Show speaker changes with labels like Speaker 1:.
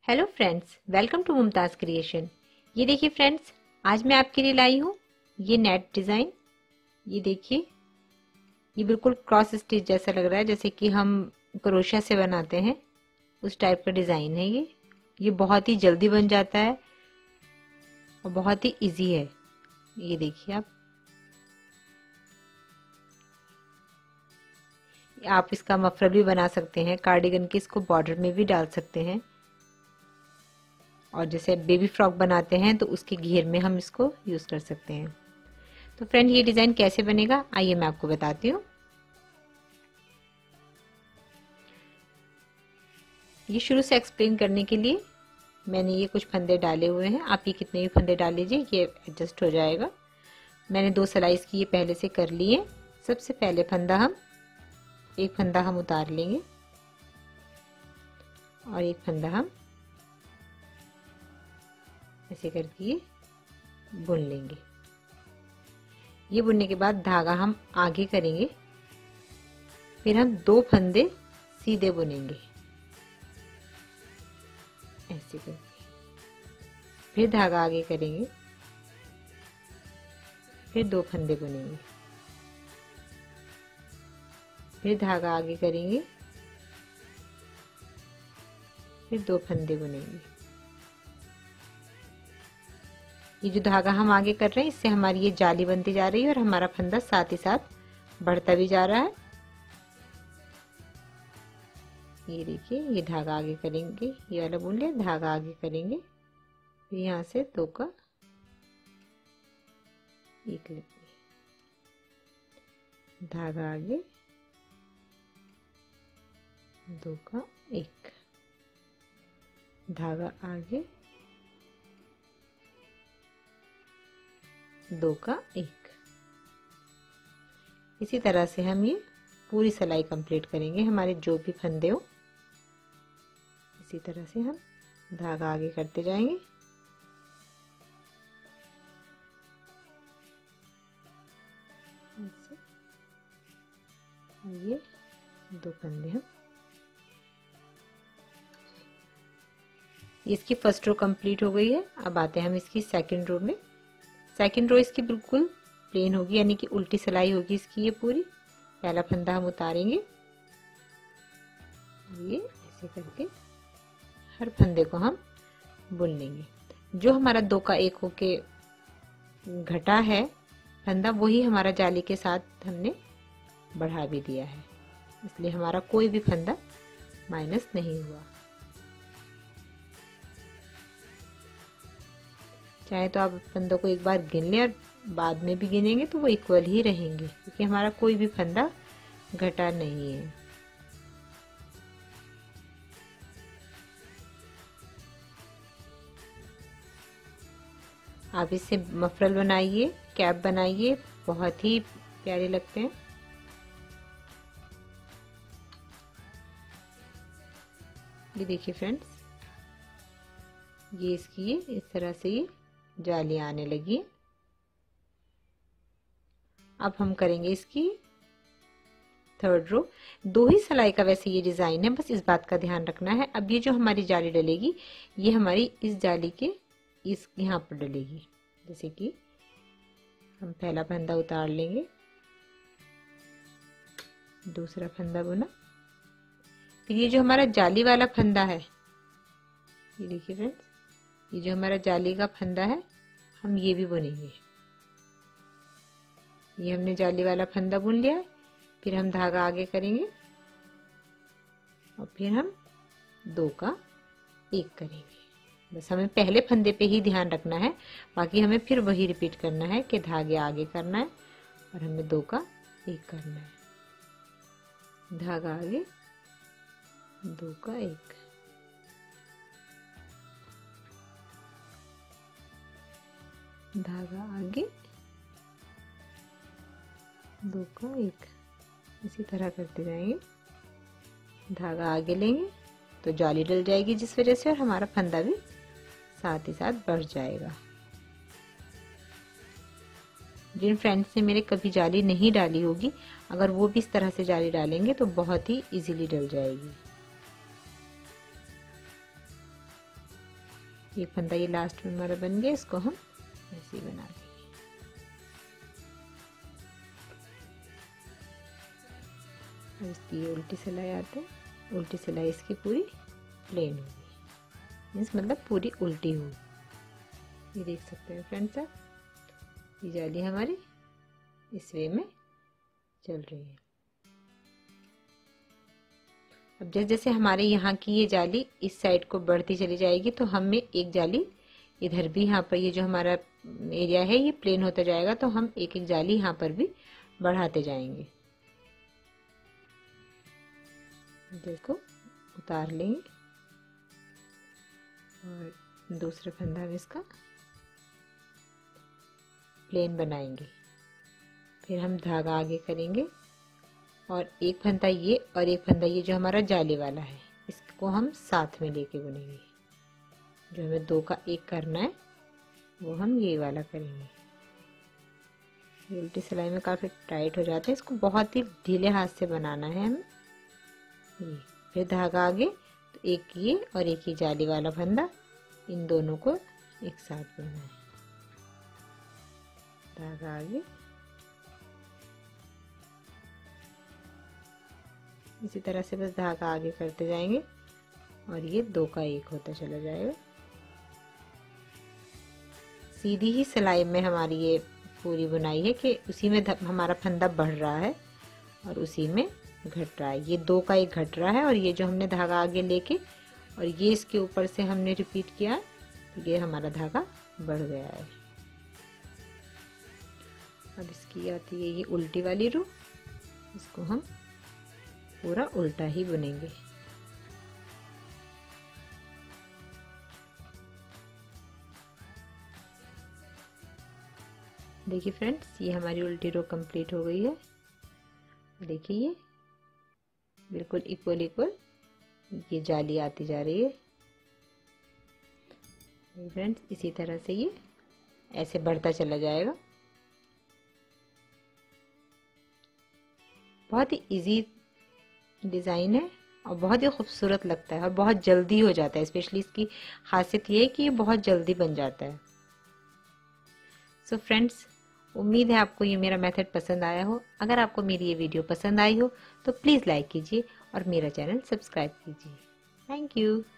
Speaker 1: Hello friends, welcome to Mumtaz creation. ये देखिए friends, आज मैं आपके लिए लाई हूँ ये नेट डिज़ाइन। ये देखिए, ये बिल्कुल क्रॉस स्टिच जैसा लग रहा है, जैसे कि हम क्रोशिया से बनाते हैं उस टाइप का डिज़ाइन है ये बहुत ही जल्दी बन जाता है और बहुत ही इजी है। ये देखिए आप इसका मफलर भी बना सकते हैं, कार्डिगन के इसको बॉर्डर में भी डाल सकते हैं, और जैसे बेबी फ्रॉक बनाते हैं तो उसके घेर में हम इसको यूज़ कर सकते हैं। तो फ्रेंड, ये डिज़ाइन कैसे बनेगा आइए मैं आपको बताती हूँ। ये शुरू से एक्सप्लेन करने के लिए मैंने ये कुछ फंदे डाले हुए हैं। आप ये कितने भी फंदे डाल लीजिए, ये एडजस्ट हो जाएगा। मैंने 2 सिलाइस की ये पहले से कर लिए। सबसे पहले एक फंदा हम उतार लेंगे और एक फंदा हम ऐसे करके ये बुन लेंगे। ये बुनने के बाद धागा हम आगे करेंगे, फिर हम 2 फंदे सीधे बुनेंगे ऐसे करके, फिर धागा आगे करेंगे, फिर 2 फंदे बुनेंगे, फिर धागा आगे करेंगे, फिर 2 फंदे बुनेंगे। ये जो धागा हम आगे कर रहे हैं इससे हमारी ये जाली बनती जा रही है और हमारा फंदा साथ ही साथ बढ़ता भी जा रहा है। ये देखिए, ये धागा आगे करेंगे, ये वाला बुन लिया, धागा आगे करेंगे, फिर यहाँ से 2 का 1 लेंगे, धागा आगे, 2 का 1, धागा आगे, 2 का 1। इसी तरह से हम ये पूरी सिलाई कंप्लीट करेंगे। हमारे जो भी फंदे हो इसी तरह से हम धागा आगे करते जाएंगे। ये 2 फंदे हम, इसकी फर्स्ट रो कंप्लीट हो गई है। अब आते हैं हम इसकी सेकंड रो में। सेकंड रो इसकी बिल्कुल प्लेन होगी, यानी कि उल्टी सिलाई होगी इसकी। ये पूरी पहला फंदा हम उतारेंगे, ये ऐसे करके हर फंदे को हम बुन लेंगे। जो हमारा 2 का 1 होके घटा है फंदा, वही हमारा जाली के साथ हमने बढ़ा भी दिया है, इसलिए हमारा कोई भी फंदा माइनस नहीं हुआ। चाहे तो आप फंदों को एक बार गिन लें और बाद में भी गिनेंगे तो वो इक्वल ही रहेंगे, क्योंकि हमारा कोई भी फंदा घटा नहीं है। आप इससे मफरल बनाइए, कैप बनाइए, बहुत ही प्यारे लगते हैं। ये देखिए फ्रेंड्स, ये इसकी इस तरह से ये जाली आने लगी। अब हम करेंगे इसकी थर्ड रो। 2 ही सिलाई का वैसे ये डिजाइन है, बस इस बात का ध्यान रखना है। अब ये जो हमारी जाली डलेगी, ये हमारी इस जाली के इस यहाँ पर डलेगी। जैसे कि हम पहला फंदा उतार लेंगे, दूसरा फंदा बुना, फिर ये जो हमारा जाली वाला फंदा है, ये देखिए फ्रेंड्स, ये जो हमारा जाली का फंदा है हम ये भी बुनेंगे। ये हमने जाली वाला फंदा बुन लिया है, फिर हम धागा आगे करेंगे और फिर हम 2 का 1 करेंगे। बस हमें पहले फंदे पे ही ध्यान रखना है, बाकी हमें फिर वही रिपीट करना है कि धागे आगे करना है और हमें 2 का 1 करना है। धागा आगे, 2 का 1, धागा आगे, 2 का 1, इसी तरह करते जाएंगे। धागा आगे लेंगे तो जाली डल जाएगी जिस वजह से, और हमारा फंदा भी साथ ही साथ बढ़ जाएगा। जिन फ्रेंड्स ने मेरे कभी जाली नहीं डाली होगी, अगर वो भी इस तरह से जाली डालेंगे तो बहुत ही इजीली डल जाएगी। एक फंदा ये लास्ट में हमारा बन गया, इसको हम ऐसे ही बना देंगे। अब इसकी ये उल्टी सिलाई आती है, उल्टी सिलाई इसकी पूरी प्लेन होगी, मीन्स मतलब पूरी उल्टी होगी। ये देख सकते हैं फ्रेंड्स आप, ये जाली हमारी इस वे में चल रही है। अब जैसे जैसे हमारे यहाँ की ये जाली इस साइड को बढ़ती चली जाएगी तो हमें एक जाली इधर भी, यहाँ पर ये जो हमारा एरिया है ये प्लेन होता जाएगा, तो हम एक एक जाली यहाँ पर भी बढ़ाते जाएंगे। देखो उतार लेंगे और दूसरा फंदा हम इसका प्लेन बनाएंगे। फिर हम धागा आगे करेंगे और एक फंदा ये और एक फंदा ये जो हमारा जाली वाला है, इसको हम साथ में लेके बुनेंगे। जो हमें 2 का 1 करना है वो हम ये वाला करेंगे। ये उल्टी सिलाई में काफ़ी टाइट हो जाते हैं, इसको बहुत ही ढीले हाथ से बनाना है हमें। ये फिर धागा आगे, तो एक ये और एक ही जाली वाला फंदा, इन दोनों को एक साथ बुनना है। धागा आगे, इसी तरह से बस धागा आगे करते जाएंगे और ये 2 का 1 होता चला जाएगा। सीधी ही सिलाई में हमारी ये पूरी बुनाई है कि उसी में हमारा फंदा बढ़ रहा है और उसी में घट रहा है। ये 2 का 1 घट रहा है और ये जो हमने धागा आगे लेके और ये इसके ऊपर से हमने रिपीट किया, तो ये हमारा धागा बढ़ गया है। अब इसकी आती है ये उल्टी वाली रो, इसको हम पूरा उल्टा ही बुनेंगे। देखिए फ्रेंड्स, ये हमारी उल्टी रो कंप्लीट हो गई है। देखिए ये बिल्कुल इक्वल ये जाली आती जा रही है। फ्रेंड्स, इसी तरह से ये ऐसे बढ़ता चला जाएगा। बहुत ही इजी डिज़ाइन है और बहुत ही खूबसूरत लगता है और बहुत जल्दी हो जाता है। स्पेशली इसकी खासियत ये है कि ये बहुत जल्दी बन जाता है। सो फ्रेंड्स, उम्मीद है आपको ये मेरा मेथड पसंद आया हो। अगर आपको मेरी ये वीडियो पसंद आई हो तो प्लीज़ लाइक कीजिए और मेरा चैनल सब्सक्राइब कीजिए। Thank you.